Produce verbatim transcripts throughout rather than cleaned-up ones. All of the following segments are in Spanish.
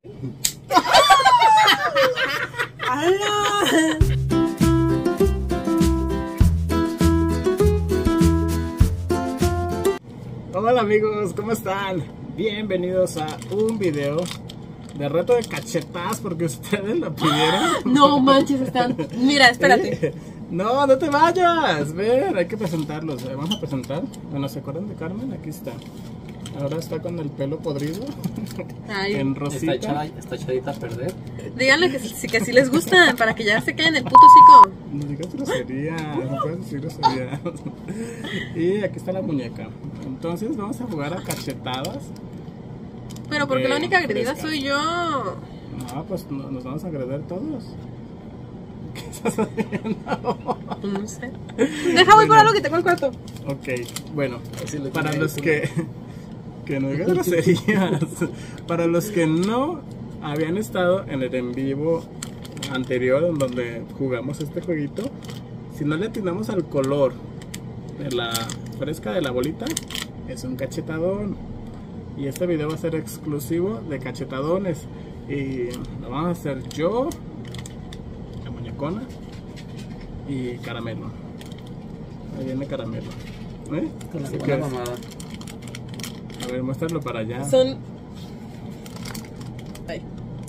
Hola amigos, ¿cómo están? Bienvenidos a un video de reto de cachetadas porque ustedes lo pidieron. No manches, están... Mira, espérate. No, no te vayas. Ven, hay que presentarlos. Vamos a presentar. Bueno, ¿se acuerdan de Carmen? Aquí está. Ahora está con el pelo podrido. Ay. En rosita. Está, echada, está echadita a perder. Díganle que sí, que sí les gusta, para que ya se queden el puto hocico. No digas grosería, no puedes decir grosería. Y aquí está la muñeca. Entonces vamos a jugar a cachetadas. Pero porque de la única agredida fresca. soy yo. No, pues no, nos vamos a agredir todos. ¿Qué estás haciendo? No sé. Deja, voy por algo que tengo el cuarto. Ok, bueno, Así lo para tiene los ahí, que, que no digan groserías, para los que no habían estado en el en vivo anterior en donde jugamos este jueguito, si no le atinamos al color de la fresca de la bolita, es un cachetadón. Y este video va a ser exclusivo de cachetadones. Y lo vamos a hacer yo, la muñecona y Caramelo. Ahí viene Caramelo. ¿Eh? Con la Si buena quieres. mamada. A ver, muéstralo para allá. Son... Ay.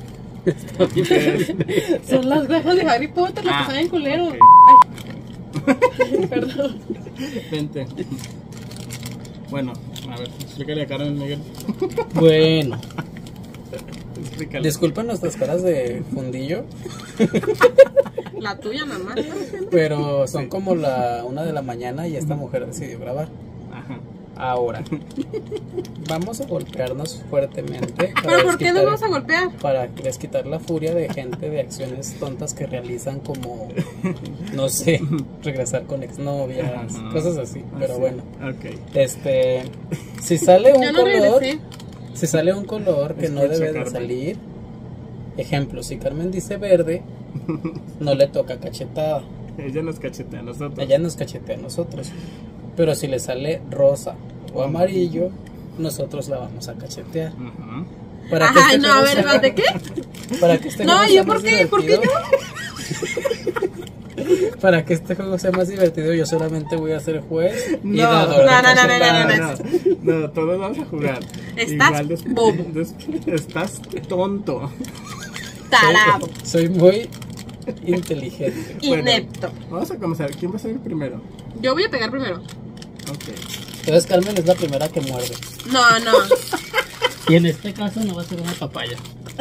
¿Qué es? Son las gafas de Harry Potter, las Ah, que saben culero. ok. Ay. Perdón. Vente. Bueno, a ver, explícale a Carmen, Miguel. Bueno, Explícale. disculpen nuestras caras de fundillo, La tuya, mamá. pero son Sí. como la una de la mañana y esta mujer decidió grabar. Ajá. Ahora, vamos a golpearnos fuertemente. para ¿Pero por qué desquitar- nos vamos a golpear? Para desquitar la furia de gente de acciones tontas que realizan como, no sé, regresar con exnovias, Ajá. cosas así, pero Así. bueno. Ok. Este, si sale un Yo no color, regresé. si sale un color que no Escucha, debe de Carmen. salir, ejemplo, si Carmen dice verde, no le toca cachetada, Ella nos cachetea a nosotros. ella nos cachetea a nosotros. Pero si le sale rosa o amarillo, nosotros la vamos a cachetear. Ajá. Para que Ajá, este no, a juego ver, sea- ¿de qué? Para que este No, juego ¿yo sea por más qué? ¿Por qué divertido- Para que este juego sea más divertido, yo solamente voy a ser juez y No, dador de no, no, no, no, no, cachetadas. no, no, no, todos vamos a jugar. Estás Igual des- bobo. des- estás tonto. Tarado. Soy muy inteligente. Bueno, Inepto. vamos a comenzar. ¿Quién va a ser el primero? Yo voy a pegar primero. Ok. Entonces Carmen es la primera que muerde. No, no. Y en este caso no va a ser una papaya.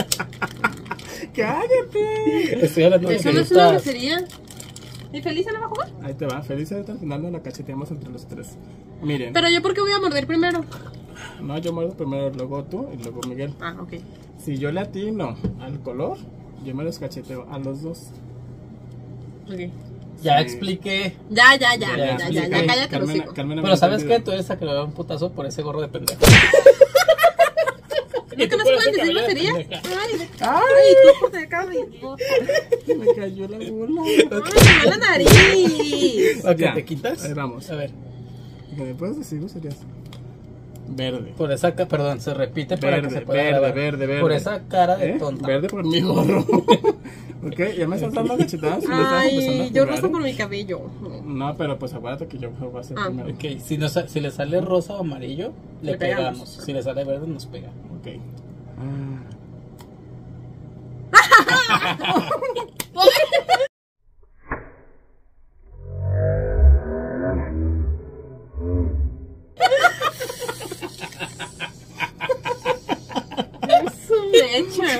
¡Cállate! Estoy hablando de Eso no es una frutas. grosería. ¿Y Felicia no va a jugar? Ahí te va. Feliz ahorita al final nos la cacheteamos entre los tres. Miren. Pero yo, ¿por qué voy a morder primero? No, yo muerdo primero, luego tú y luego Miguel. Ah, ok. Si yo le atino al color, yo me los cacheteo a los dos. Ok. Ya Sí. expliqué. Ya, ya, ya, Ya, ya, ya, ya, expliqué. cállate los Carmen, hocico. Carmen no me Pero ha ¿sabes qué? entendido. Tú eres la que le da un putazo por ese gorro de pendejo. ¿No que no por se ese pueden decir cabello de groserías? pendeja. Ay, ¡Ay! ay, tú por de acá, idiota. Me cayó la bola. Ay, me va la nariz. ¿A qué Ya, te quitas? ahí vamos. A ver, ¿Qué me puedes decir? Serías verde. por esa cara, perdón, se repite para Verde, que se pueda verde, grabar. verde, verde. Por esa cara de ¿Eh? tonta. Verde por mi gorro. Ok, ya me estás dando cachetadas. y me estás empezando a Ay, yo jugar, rozo ¿eh? por mi cabello. No, pero pues acuérdate que yo voy a ser Ah. primero. Ok, si, nos, si le sale rosa o amarillo, le, Le pegamos. pegamos. Si le sale verde, nos pega. Ok. Su mecha.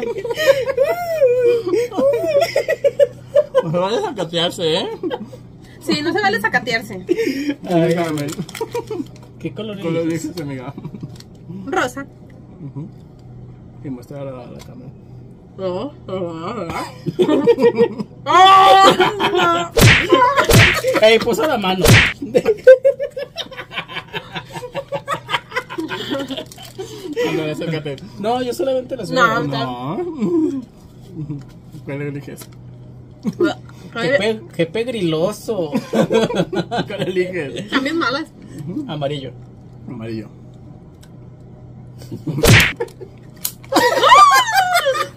No vayas a catearse, ¿eh? Sí, no se vale sacatearse. Ay, Carmen. ¿Qué color ¿Cómo lo eliges? dices, amiga? Rosa. Ujú. Y muestra a la, a la cámara. Oh, oh, oh. Ey, puso la mano. Ándale, acércate. No, yo solamente la subo. No. No. ¿Cuál eliges? Qué, pe qué pegriloso. ¿Cuál eliges? También malas. Amarillo. Amarillo.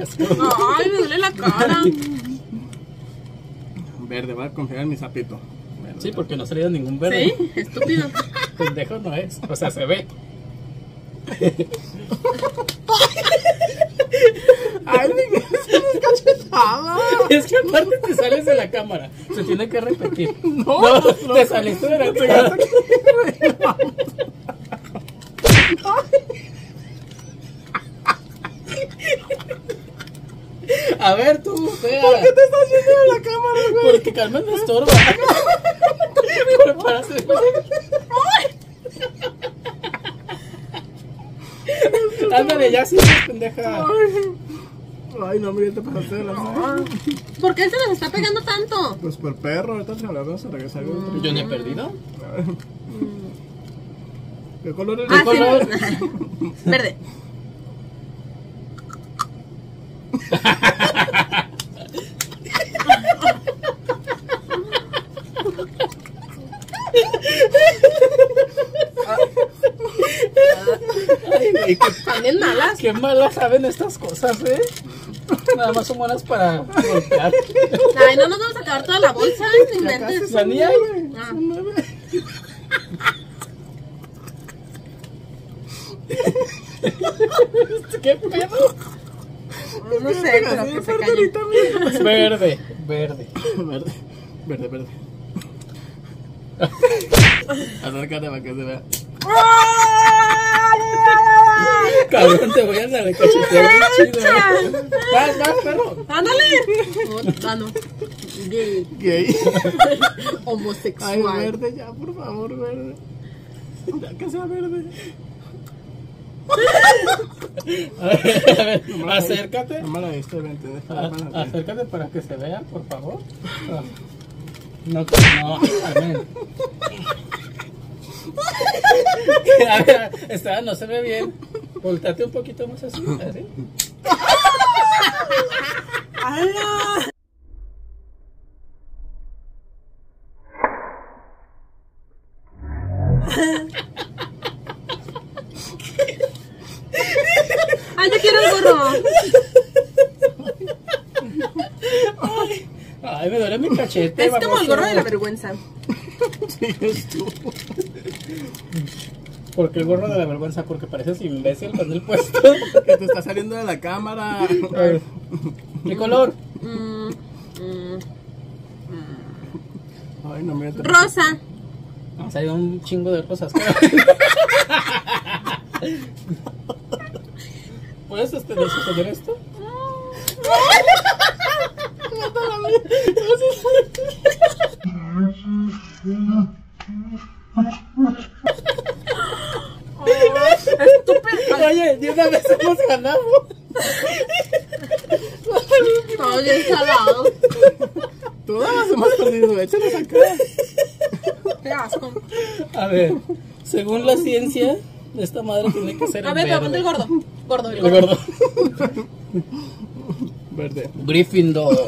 asco. Ay, me duele la cara. Verde, voy a confiar en mi sapito. Verde. Sí, porque no ha salido ningún verde. Sí, estúpido. Pendejo no es. O sea, se ve. Ay, Miguel, es una cachetada. Es que aparte te sales de la cámara. Se tiene que repetir. No, No, no. te saliste de la cámara. A ver tú, fea. ¿Por qué te estás yendo de la cámara, güey? Porque Carmen me estorba. Prepárate. Ándale, ya sí, pendeja. Ay, no, Miguel, te pasaste de la madre. ¿Por qué él se nos está pegando tanto? Pues por perro, ahorita se lo vamos a regresar. Mm. Yo no he perdido. ¿Qué color es? Ah, ¿Qué color? sí. Verde. Ay, güey, qué, También malas. qué malas saben estas cosas, ¿eh? Nada más son buenas para golpear. Ay, no nos vamos a acabar toda la bolsa. No inventes. La niña, güey. Ah. ¿Qué pedo? No sé, pero que se calle. Verde, verde. Verde, verde, verde. Acércate para que se vea. Cabrón, te voy a dar el cachetear bien chido. ¿Eh? Vas, vas, perro. Ándale. Oh, ah, no. Gay. Gay. Ay, Homosexual. verde ya, por favor, verde. Ya que sea verde. A ver, a ver, acércate. No me la viste, vente. A- Acércate para que se vea, por favor. Ah. No, no, amén. A ver, esta no se ve bien. Voltate un poquito más así, así. Ay, yo quiero el gorro. Ay, me duele mi cachete. Es como el baboso. gorro de la vergüenza. Sí, es tú. ¿Por qué el gorro de la vergüenza? Porque pareces imbécil con el puesto. Que te está saliendo de la cámara. A ver, ¿qué color? Mm, mm, Ay, no, mira. te- rosa. Ha salido un chingo de rosas. ¿Puedes este, sostener esto? Estúpido. Oye, de una vez hemos ganado. Todo bien salado. Todas hemos perdido. Échalas acá. Qué asco. A ver, según la ciencia, esta madre tiene que ser A el ver, pero verde. ponte el gordo. Gordo, el El gordo. gordo. Verde. Gryffindor.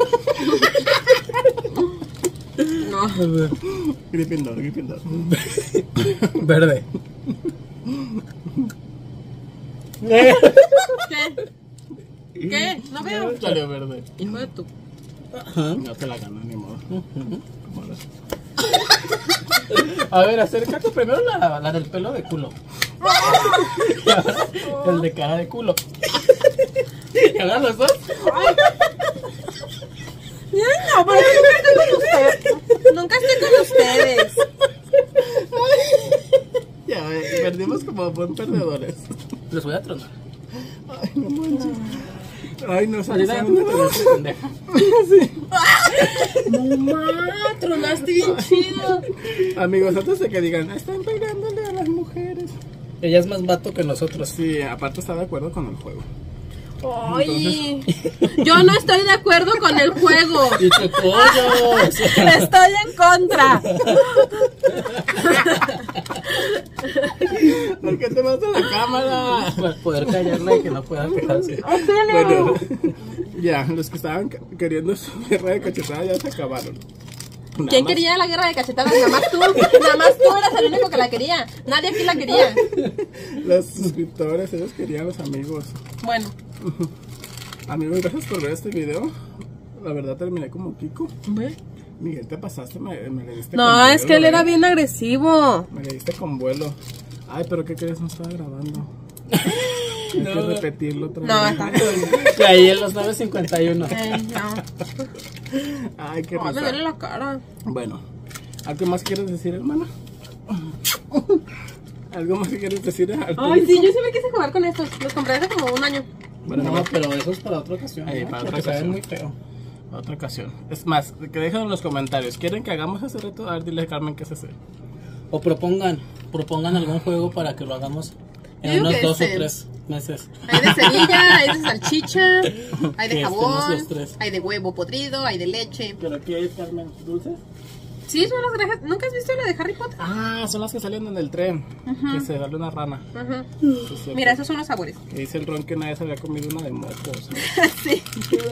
No. Gryffindor, Gryffindor. Verde. ¿Qué? ¿Qué? No veo. Salió verde. Hijo de tu. Ajá. No te la ganas, ni modo. ¿Cómo ves? A ver, acércate primero la, la del pelo de culo. Y ahora el de cara de culo. ¿Y ahora los dos? No, pero yo nunca estoy con ustedes. Nunca estoy con ustedes. Ya, ve, perdimos como buen perdedores. Los voy a tronar. Ay, no manches. Ay, no sé. Ahorita me tronaste, pendeja. No, ma, tronaste bien chido. Amigos, antes de que digan, están pegándole a las mujeres. Ella es más vato que nosotros. Sí, aparte está de acuerdo con el juego. Ay, yo no estoy de acuerdo con el juego. Y tu pollo. O sea, Estoy en contra. ¿Por qué te vas a la cámara? para poder callarla y que no pueda quejarse. Bueno, ya, los que estaban ca- queriendo su guerra de cachetadas ya se acabaron. Nada ¿Quién más- quería la guerra de cachetadas? Nada más tú. Nada más tú eras el único que la quería. Nadie aquí la quería. Los suscriptores, ellos querían los amigos. Bueno, Amigos, gracias por ver este video. La verdad terminé como Kiko. Ve. Miguel, te pasaste, me, me le diste No, con es vuelo, que él era eh. bien agresivo. Me le diste con vuelo. Ay, pero ¿qué crees? No estaba grabando. Hay No. que repetirlo otra No, vez. está. Y ahí en los nueve cincuenta y uno. Ay, no. Ay, qué Ay, me risa. duele la cara. Bueno, ¿algo más quieres decir, hermana? ¿Algo más quieres decir? al Ay, público? sí, yo sí me quise jugar con estos. Los compré hace como un año. Bueno, No, nomás pero eso es para otra ocasión. Ahí, ¿no? para otra Porque se ven ocasión. muy feo. otra ocasión. Es más, que dejen en los comentarios. ¿Quieren que hagamos ese reto? A ver, dile a Carmen qué es ese. O propongan, propongan algún juego para que lo hagamos Yo en digo unos que dos este. o tres meses. Hay de cerilla, hay de salchicha, hay de Que estemos jabón, los tres. hay de huevo podrido, hay de leche. ¿Pero aquí hay, Carmen, dulces? Sí, son las grajas. ¿Nunca has visto la de Harry Potter? Ah, son las que salen en el tren. Que se sale una rana. Ajá. Sí, es cierto. Mira, esos son los sabores. Que dice el Ron que nadie se había comido una de mocos. Sí.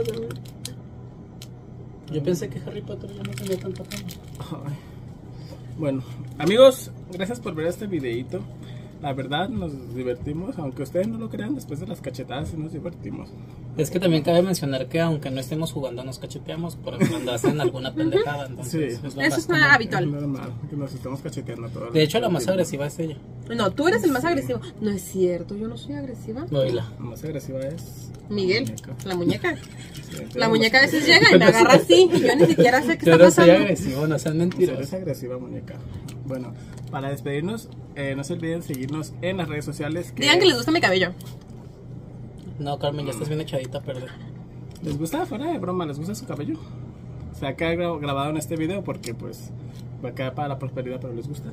Yo pensé que Harry Potter ya no tenía tanta fama. Ay. Bueno, amigos, gracias por ver este videito. La verdad nos divertimos, aunque ustedes no lo crean, después de las cachetadas sí nos divertimos. Es que también cabe mencionar que aunque no estemos jugando nos cacheteamos por cuando hacen alguna pendejada. Entonces Sí. es lo Eso más es común. Es habitual. normal que nos estemos cacheteando todo el De hecho, la más tiempo. agresiva es ella. No, tú eres el más agresivo. No es cierto, yo no soy agresiva. Oíla. La más agresiva es Miguel, muñeca. la muñeca. Sí, La tú muñeca a eres- veces llega y me agarra así. Y yo ni siquiera sé qué Yo está no soy pasando. agresivo, no sean Sí, mentirosos. eres agresiva, muñeca. Bueno, para despedirnos, eh, no se olviden seguirnos en las redes sociales. Que Digan que les gusta mi cabello. No, Carmen, ya estás bien echadita a perder. ¿Les gusta? Fuera de broma, ¿les gusta su cabello? Se ha quedado grabado en este video porque pues va a quedar para la prosperidad, pero les gusta.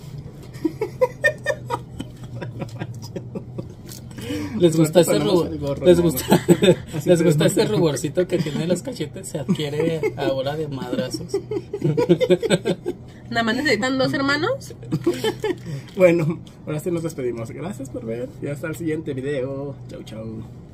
Les gusta ese Ponemos rubor, el gorro, les ¿no? gusta, Así les te- gusta ese ruborcito que tiene los cachetes, se adquiere ahora de madrazos. Nada más necesitan dos hermanos. Bueno, ahora sí nos despedimos. Gracias por ver y hasta el siguiente video. Chau, chau.